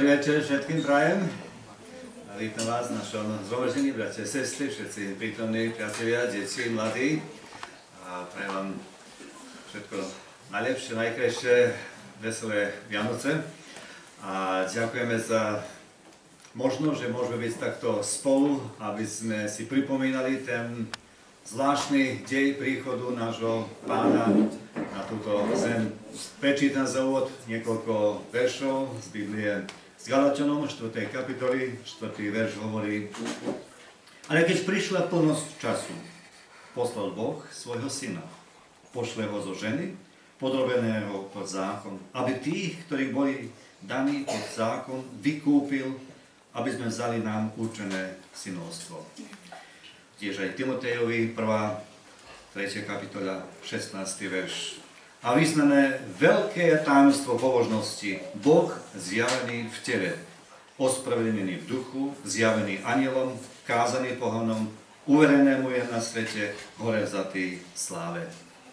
večer všetkým prajem. Vítam vás v našom zhromaždení, bratia, sestry, všetci prítomní, priatelia, deti, mladí. A prajem vám všetko najlepšie, najkrajšie, veselé Vianoce. A ďakujeme za možnosť, že môžeme byť takto spolu, aby sme si pripomínali ten zvláštny dej príchodu nášho Pána na túto zem. Prečítam za úvod niekoľko veršov z Biblie s Galaťanom, 4. kapitoly, 4. verš hovorí: Ale keď prišla plnosť času, poslal Boh svojho syna, pošle ho zo ženy, podrobeného pod zákon, aby tých, ktorí boli daní pod zákon, vykúpil, aby sme vzali nám určené synovstvo. Tiež aj Timotejovi, 1. 3. kapitola, 16. verš. A vyznané veľké tajomstvo pobožnosti, Boh zjavený v tele, ospravedlený v duchu, zjavený anielom, kázaný pohanom, uverenému je na svete, hore vzatý sláve.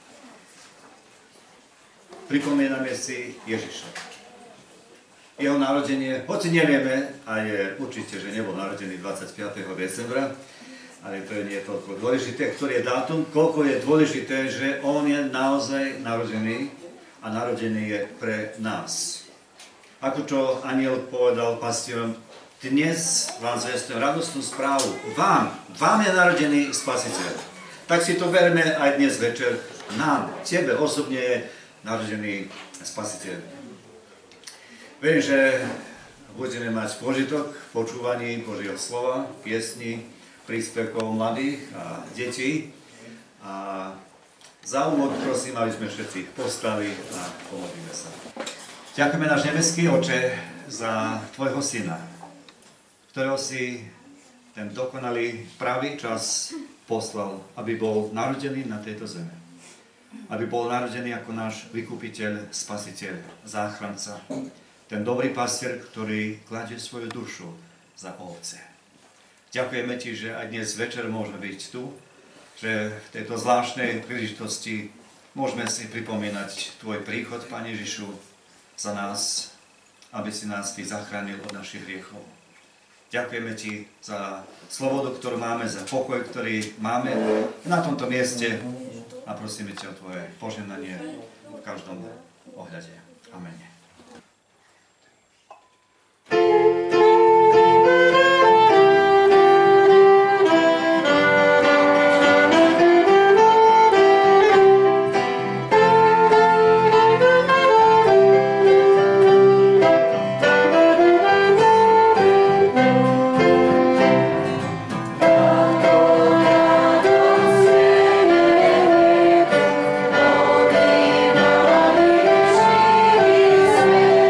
Pripomíname si Ježiša. Jeho narodenie, hoci nevieme, a je určite, že nebol narodený 25. decembra, ale to nie je toľko dôležité, ktorý je dátum, koľko je dôležité, že on je naozaj narodený a narodený je pre nás. Ako čo anjel povedal pastierom, dnes vám zvestujem radostnú správu, vám je narodený Spasiteľ. Tak si to berme aj dnes večer, nám, tebe osobne je narodený Spasiteľ. Verím, že budeme mať požitok v počúvaní Božieho slova, piesni, príspevkov mladých a detí. A za úvod prosím, aby sme všetci povstali a pomodlíme sa. Ďakujeme náš nebeský Oče za tvojho syna, ktorého si ten dokonalý pravý čas poslal, aby bol narodený na tejto zeme. Aby bol narodený ako náš vykupiteľ, spasiteľ, záchranca. Ten dobrý pastier, ktorý kladie svoju dušu za ovce. Ďakujeme ti, že aj dnes večer môžeme byť tu, že v tejto zvláštnej príležitosti môžeme si pripomínať tvoj príchod, Pane Ježišu, za nás, aby si nás ty zachránil od našich hriechov. Ďakujeme ti za slobodu, ktorú máme, za pokoj, ktorý máme na tomto mieste a prosíme ťa o tvoje požehnanie v každom ohľade. Amen. Sweet.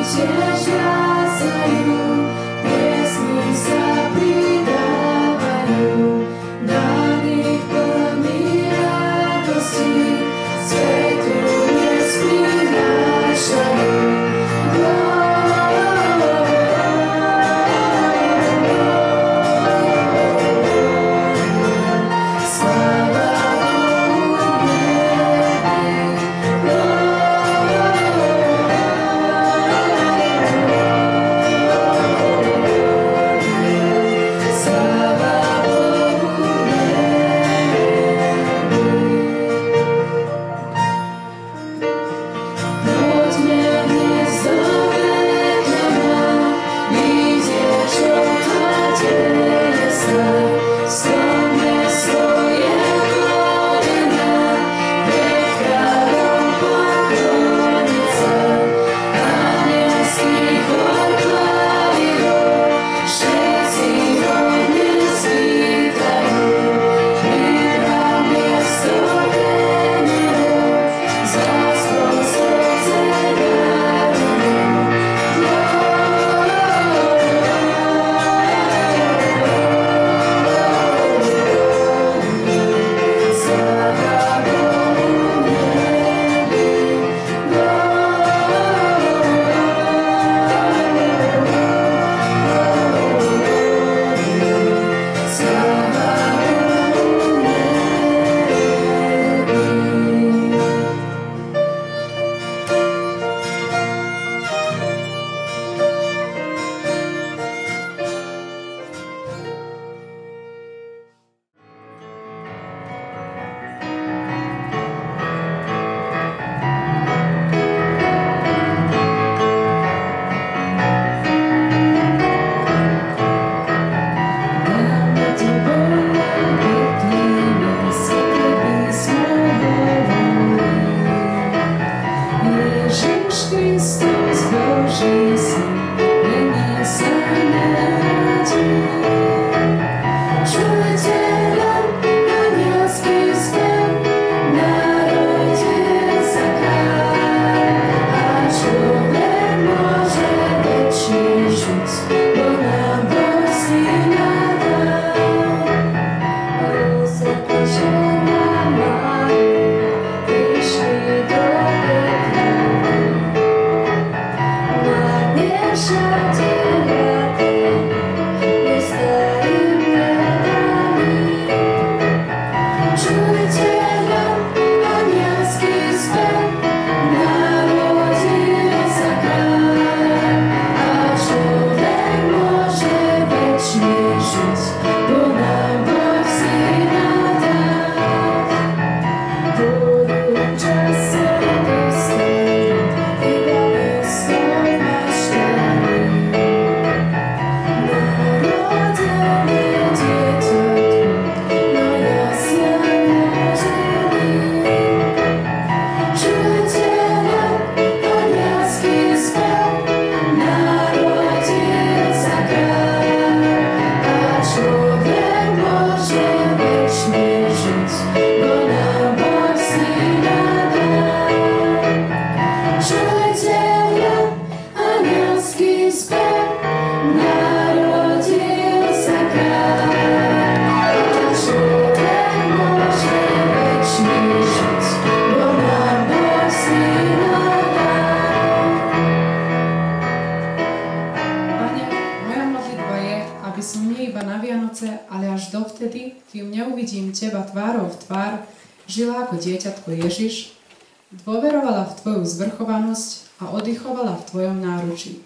Teba tvárou v tvár, žila ako dieťatko Ježiš, dôverovala v Tvoju zvrchovanosť a oddychovala v Tvojom náručí.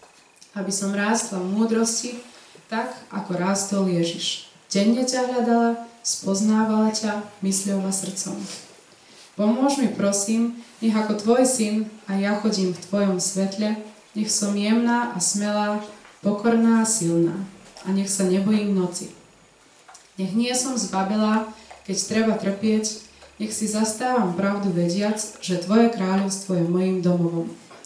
Aby som rástla v múdrosti, tak ako rástol Ježiš. Denne ťa hľadala, spoznávala ťa mysľou a srdcom. Pomôž mi, prosím, nech ako Tvoj syn a ja chodím v Tvojom svetle, nech som jemná a smelá, pokorná a silná a nech sa nebojím noci. Nech nie som zbabelá, keď treba trpieť, nech si zastávam pravdu vediac, že Tvoje kráľovstvo je mojím domovom.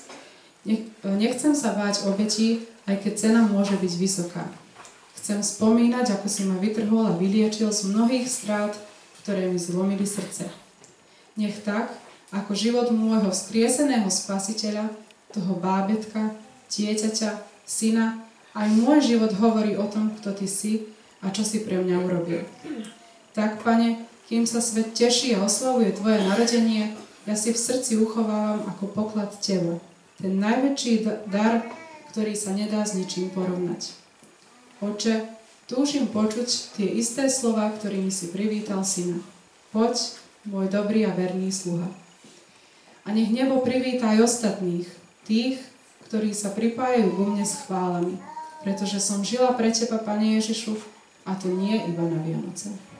Nechcem sa báť obetí, aj keď cena môže byť vysoká. Chcem spomínať, ako si ma vytrhol a vyliečil z mnohých strát, ktoré mi zlomili srdce. Nech tak, ako život môjho vzkrieseného Spasiteľa, toho bábetka, dieťaťa, syna. Aj môj život hovorí o tom, kto ty si a čo si pre mňa urobil. Tak, Pane, kým sa svet teší a oslavuje tvoje narodenie, ja si v srdci uchovávam ako poklad teba. Ten najväčší dar, ktorý sa nedá s ničím porovnať. Oče, túžim počuť tie isté slová, ktorými si privítal syna. Poď, môj dobrý a verný sluha. A nech nebo privíta aj ostatných, tých, ktorí sa pripájajú ku mne s chválami, pretože som žila pre teba, Pane Ježišu, a to nie iba na Vianoce.